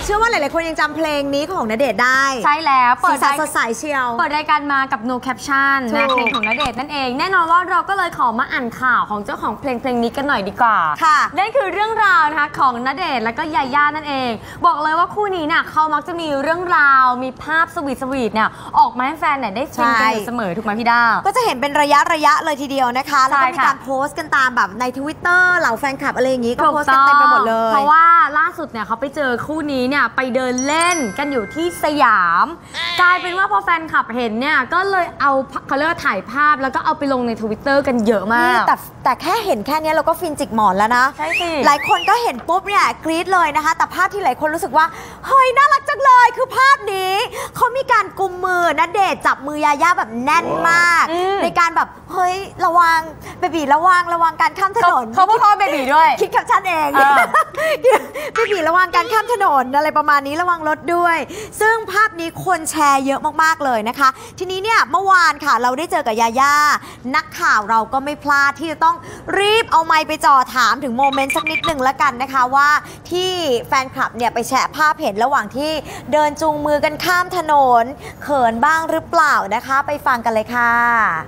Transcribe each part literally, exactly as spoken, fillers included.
เชื่อว่าหลายๆคนยังจำเพลงนี้ของณเดชน์ได้ใช่แล้วเปิดสดใสเชียวเปิดรายการมากับ no caption นะเพลงของณเดชน์นั่นเองแน่นอนว่าเราก็เลยขอมาอ่านข่าวของเจ้าของเพลงเพลงนี้กันหน่อยดีกว่าค่ะนั่นคือเรื่องราวนะคะของณเดชน์และก็ยาย่านั่นเองบอกเลยว่าคู่นี้เนี่ยเขามักจะมีเรื่องราวมีภาพสวีทสวีทเนี่ยออกมาให้แฟนเนี่ยได้ฟินกันอยู่เสมอถูกไหมพี่ดาก็จะเห็นเป็นระยะระยะเลยทีเดียวนะคะแล้วก็มีการโพสต์กันตามแบบใน ทวิตเตอร์ เหล่าแฟนคลับอะไรอย่างงี้ก็โพสต์กันเต็มไปหมดเลยเพราะว่าล่าสุดเนี่ยเขาไปเจอคู่นี้เนี่ยไปเดินเล่นกันอยู่ที่สยามกลายเป็นว่าพอแฟนคลับเห็นเนี่ยก็เลยเอาเขาเรียกว่าถ่ายภาพแล้วก็เอาไปลงใน ทวิตเตอร์ กันเยอะมากแต่แต่แค่เห็นแค่นี้เราก็ฟินจิกหมอนแล้วนะใช่สิหลายคนก็เห็นปุ๊บเนี่ยกรี๊ดเลยนะคะแต่ภาพที่หลายคนรู้สึกว่าเฮ้ยน่ารักจังเลยคือภาพนี้เขามีการกุมมือณเดชน์จับมือยาย่าแบบแน่นมากในการแบบเฮ้ยระวังเบบีระวังระวังการข้ามถนนเขาพูดพ่อเบบีด้วยคิดกับฉันเองเบบีระวังการข้ามถนนอะไรประมาณนี้ระวังรถด้วยซึ่งภาพนี้คนแชร์เยอะมากๆเลยนะคะทีนี้เนี่ยเมื่อวานค่ะเราได้เจอกับยาย่านักข่าวเราก็ไม่พลาดที่จะต้องรีบเอาไมค์ไปจ่อถามถึงโมเมนต์สักนิดหนึ่งแล้วกันนะคะว่าที่แฟนคลับเนี่ยไปแชร์ภาพเห็นระหว่างที่เดินจูงมือกันข้ามถนนเขินบ้างหรือเปล่านะคะไปฟังกันเลยค่ะ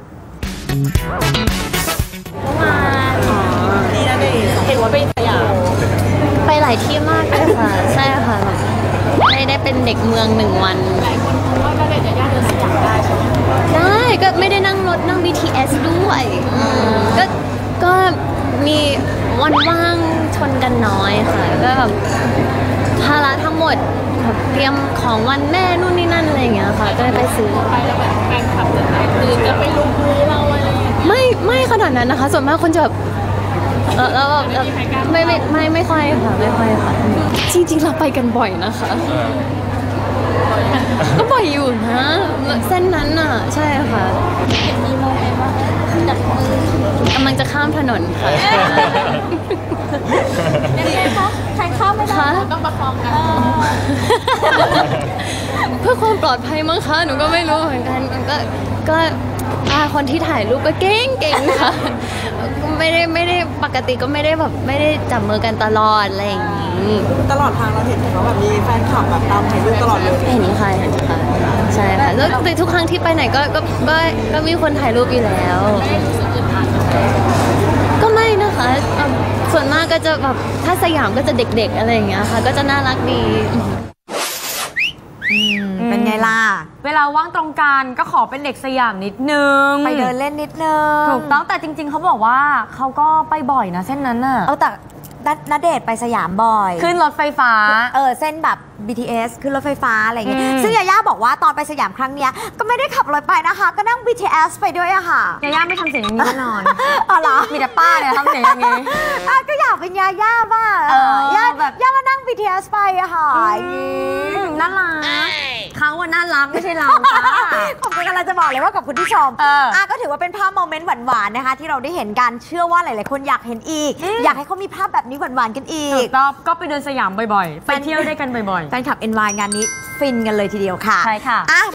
มานี่นะดิเห็นว่าไปสยามไปหลายที่มากเลยค่ะใช่ค่ะไม่ได้เป็นเด็กเมืองหนึ่งวันหลายคนคิดว่าณเดชน์ยาย่าเดินสยามได้ใช่ไหมได้ก็ไม่ได้นั่งรถนั่ง บี ที เอส ด้วยก็ก็มีวันว่างชนกันน้อยค่ะก็แบบภาระทั้งหมดเตรียมของวันแม่นู่นนี่นั่นอะไรอย่างเงี้ยค่ะก็เลยไปซื้อไปแล้วแบบแฟนคลับจะคือจะไปลุกมือเราอะไรไม่ไม่ขนาดนั้นนะคะส่วนมากคนจะแบบเออแล้วแบบไม่ไม่ไม่ไม่ค่อยค่ะไม่ค่อยค่ะจริงๆเราไปกันบ่อยนะคะก็บ่อยอยู่นะเส้นนั้นอ่ะใช่ค่ะเห็นมีโมเมนต์ว่าจับมือกำลังจะข้ามถนนค่ะยังไงคะใครข้ามไม่ได้ต้องประคองกันเพื่อความปลอดภัยมั้งคะหนูก็ไม่รู้เหมือนกันก็ก็คนที่ถ่ายรูปก็เก่งเก่งค่ะไม่ได้ไม่ได้ปกติก็ไม่ได้แบบไม่ได้จับมือกันตลอดอะไรอย่างนี้ตลอดทางเราเห็นเขาแบบมีแฟนคลับแบบตามถ่ายรูปตลอดเลยเห็นค่ะเห็นค่ะใช่ค่ะแล้วทุกครั้งที่ไปไหนก็ก็ก็ก็มีคนถ่ายรูปอยู่แล้วไม่รู้สึกอึดอัดก็ไม่นะคะส่วนมากก็จะแบบถ้าสยามก็จะเด็กๆอะไรอย่างเงี้ยค่ะก็จะน่ารักดีเป็นไงล่ะเวลาว่างตรงกันก็ขอเป็นเด็กสยามนิดนึงไปเดินเล่นนิดนึงถูกต้องแต่จริงๆเขาบอกว่าเขาก็ไปบ่อยนะเส้นนั้นน่ะเอาแต่ณเดชน์ไปสยามบ่อยขึ้นรถไฟฟ้าเออเส้นแบบ บี ที เอส ขึ้นรถไฟฟ้าอะไรอย่างเงี้ยซึ่งยาย่าบอกว่าตอนไปสยามครั้งเนี้ยก็ไม่ได้ขับรถไปนะคะก็นั่ง บี ที เอส ไปด้วยอะค่ะยาย่าไม่ทำเสียงอย่างนี้แน่นอนอ๋อเหรอมีแต่ป้าเนี่ยทำเสียงอย่างนี้ก็อยากเป็นยาย่าบ้างย่าแบบย่ามานั่ง บี ที เอส ไปอะค่ะน่ารักเขาว่าน่ารักไม่ใช่เราขอบคุณกันเราจะบอกเลยว่ากับคุณที่ชมอ่ะก็ถือว่าเป็นภาพโมเมนต์หวานๆนะคะที่เราได้เห็นกันเชื่อว่าหลายๆคนอยากเห็นอีกอยากให้เขามีภาพแบบนี้หวานๆกันอีกก็ไปเดินสยามบ่อยๆไปเที่ยวได้กันบ่อยๆแฟนคลับ เอ็น วาย งานนี้ฟินกันเลยทีเดียวค่ะใช่ค่ะ